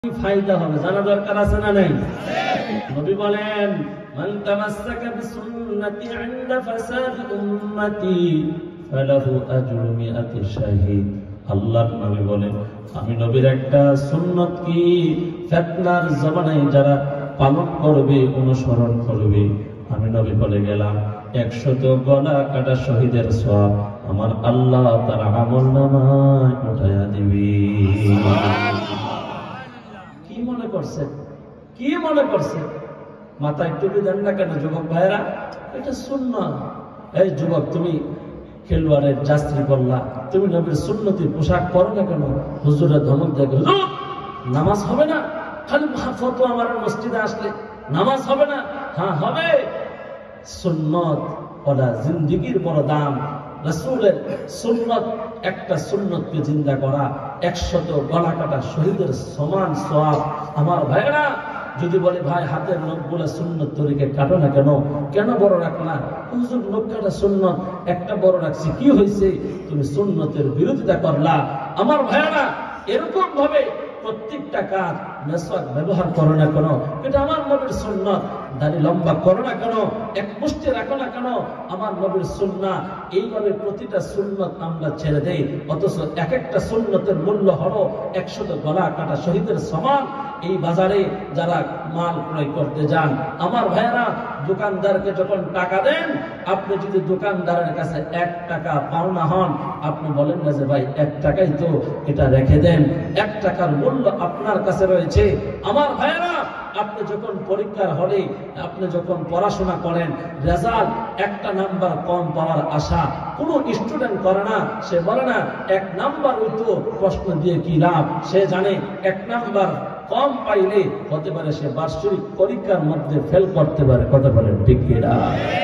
ফায়দা হবে জানা দরকার আছে না নাই? নবী বলেন মান তামাসসাকা বিসুন্নতি ইনদা ফাসাদি উম্মতি ফালাহু আজরু মিআতি শাহীদ। আল্লাহর নবী বলেন আমি নবীর একটা সুন্নাত কি ফিতনার জামানায় যারা পালন করবে অনুসরণ করবে আমি নবী বলে গেলাম 100 গলা কাটা শহীদের সওয়াব আমার আল্লাহ তার আমলনামায় উঠায়া দিবে। কি মনে করছে মাথায় টুপি দেন না কেন যুবক ভাইরা? এটা সুন্নাত। এই যুবক তুমি খেলোয়াড়ের যাত্রী বললা, তুমি নবীর সুন্নতি পোশাক পরো না কেন? হুজুরে ধমক দেয়, হুজুর নামাজ হবে না? খালি ফতোয়া আমার মসজিদে আসলে নামাজ হবে না? হ্যাঁ হবে। সুন্নত ওরা জিন্দেগির বড় দাম। রাসূলের সুন্নত, একটা সুন্নতকে জিন্দা করা 100 গলা কাটা শহীদের সমান সওয়াব। আমার ভাইরা যদি বলে ভাই হাতের নখগুলো সুন্নত তরিকে কাটো না কেন? কেন বড় রাখলা? হুজুর নখ কাটা সুন্নত, একটা বড় রাখছি কি হয়েছে? তুমি সুন্নতের বিরোধিতা করলা। আমার ভাইরা এরকম ভাবে প্রত্যেকটা কাজ মেসওয়াক ব্যবহার করো না কেন? এটা আমার নবীর সুন্নাত। দাড়ি লম্বা করো না কেন? এক মুষ্টি রাখো না কেন? আমার নবীর সুন্নাত। এইভাবে প্রতিটা সুন্নাত আমরা ছেড়ে দেই, অথচ এক একটা সুন্নতের মূল্য হলো 100 গলা কাটা শহীদের সমান। এই বাজারে যারা মাল ক্রয় করতে যান আমার ভাইয়েরা, দোকানদারকে যখন টাকা দেন, আপনি যদি দোকানদারের কাছে 1 টাকা পাওনা হন, আপনি বলেন না যে ভাই 1 টাকাই তো, এটা রেখে দেন, 1 টাকার মূল্য আপনার কাছে রয়েছে। আমার ভাইয়েরা আপনি যখন পরীক্ষার হলে আপনি যখন পড়াশোনা করেন, রেজাল্ট একটা নাম্বার কম পাওয়ার আশা কোনো স্টুডেন্ট করে না। সে বলে না 1 নাম্বার হইতো, প্রশ্ন দিয়ে কি লাভ? সে জানে 1 নাম্বার কম পাইলে হতে পারে সে বার্ষিক পরীক্ষার মধ্যে ফেল করতে পারে। কথা বলেন ঠিক কিনা?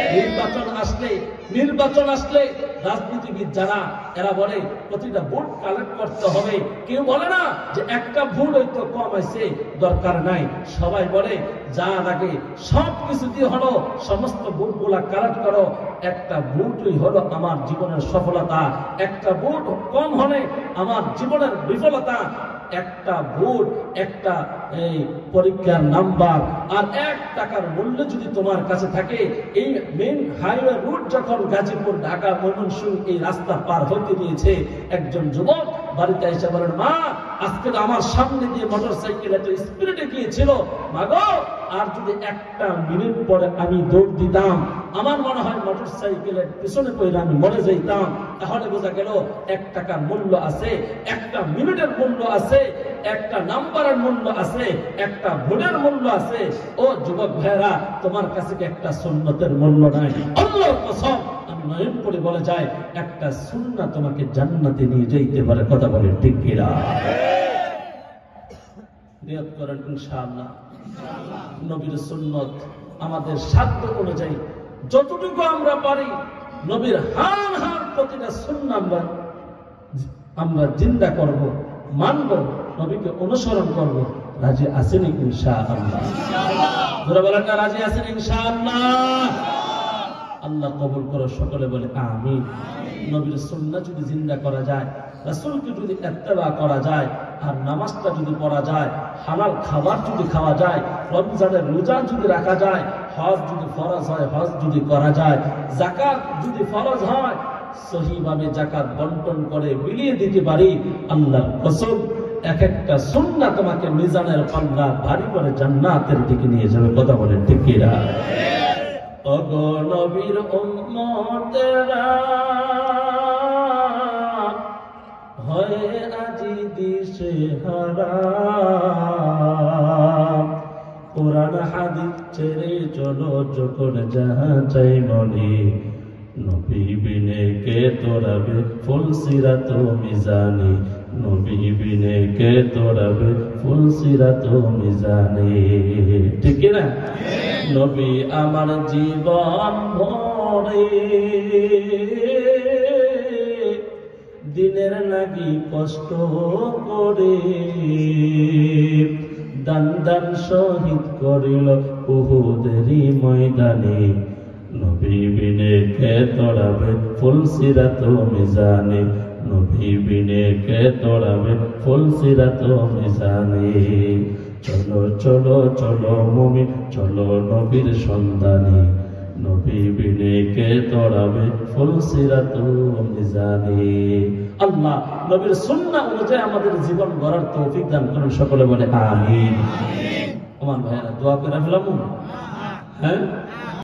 নির্বাচন আসলে রাজনীতিবিদ যারা এরা বলে প্রতিটা ভোট কালেক্ট করতে হবে। কেউ বলে না যে একটা ভোট হয়তো কম আছে, দরকার নাই। সবাই বলে যা লাগে সব কিছু দিয়ে হলো সমস্ত ভোটগুলা কালেক্ট করো। একটা ভোটই হলো আমার জীবনের সফলতা, একটা ভোট কম হলে আমার জীবনের বিফলতা। একটা ভোট, একটা এই পরীক্ষার নাম্বার আর 1 টাকার মূল্য যদি তোমার কাছে থাকে, এই মেইন হাইওয়ে রুট যখন গাজীপুর ঢাকা ময়মনসিংহ এই রাস্তা পার হতে দিয়েছে, একজন যুবক বাড়িতে এসে বলেন মা আজকে আমার সামনে দিয়ে মোটরসাইকেল এত স্পিডে গিয়েছিল, মা গো আর যদি 1 মিনিট পরে আমি দৌড় দিতাম, আমার মনে হয় মোটরসাইকেলের পিছনে পড়ে আমি মরে যাইতাম। তাহলে বোঝা গেল 1 টাকার মূল্য আছে, 1 মিনিটের মূল্য আছে, 1 নাম্বারের মূল্য আছে, 1 ভোটের মূল্য আছে। ও যুবক ভাইরা, তোমার কাছে কি একটা সুন্নতের মূল্য নাই? আল্লাহর কসম আমি নয়ন করে বলে যায়, একটা সুন্নাত তোমাকে জান্নাতে নিয়ে যাইতে পারে। কথা বলেন ঠিক কিনা? নিয়ত করেন ইনশাআল্লাহ নবীর সুন্নত আমাদের সাধ্য অনুযায়ী যতটুকু আমরা পারি নবীর হার প্রতিটা সুন্নাত আমরা জিন্দা করব, মানব, নবীকে অনুসরণ করব। রাজি আছেন ইনশাআল্লাহ? যারা বলেন না রাজি আছেন ইনশাআল্লাহ? আল্লাহ কবুল করে সকলে বলে আমিন। নবীর সুন্নাত যদি জিন্দা করা যায়, রাসূলকে যদি ইত্তেবা করা যায়, আর নামাজটা যদি পড়া যায়, হালাল খাবার যদি খাওয়া যায়, রমজানের রোজা যদি রাখা যায়, হজ যদি ফরজ হয় হজ যদি করা যায়, যাকাত যদি ফরজ হয় সহিভাবে যাকাত বন্টন করে বিলিয়ে দিতে পারি, আল্লাহর কসম এক একটা সুন্নাত তোমাকে মিজানের পাল্লা ভারী করে জান্নাতের দিকে নিয়ে যাবে। কথা বলেন ঠিক কিনা? ওগো নবীর উম্মতেরা হয়ে আজি দিশে হারা, কোরআন হাদিস ছেড়ে চলো যখন যাহা চাই মনে, নবী বিনে কে তোরাবে ফুলসিরাত মিজানে, নবী বিনে কে তোরাবে ফুলসিরাত মিজানে। ঠিক না? নবী আমার জীবন ভরে দিনের লাগি কষ্ট করে দান দান শহীদ করিল উহুদেরই ময়দানে, নবী বিনে কে তোরাবে ফুলসিরাত মিজানে, নবী বিনে কে তোড়াবে ফুল সিরাত মিজানে। চলো চলো চলো মুমিন চলো নবীর সন্ধানে, নবী বিনে কে তোড়াবে ফুল সিরাত মিজানে। আল্লাহ নবীর সুন্নাহ অনুযায়ী আমাদের জীবন গড়ার তৌফিক দান করুন, সকলে বলে আমিন। আমার ভাইয়েরা দোয়া করে ফেলাম, হ্যাঁ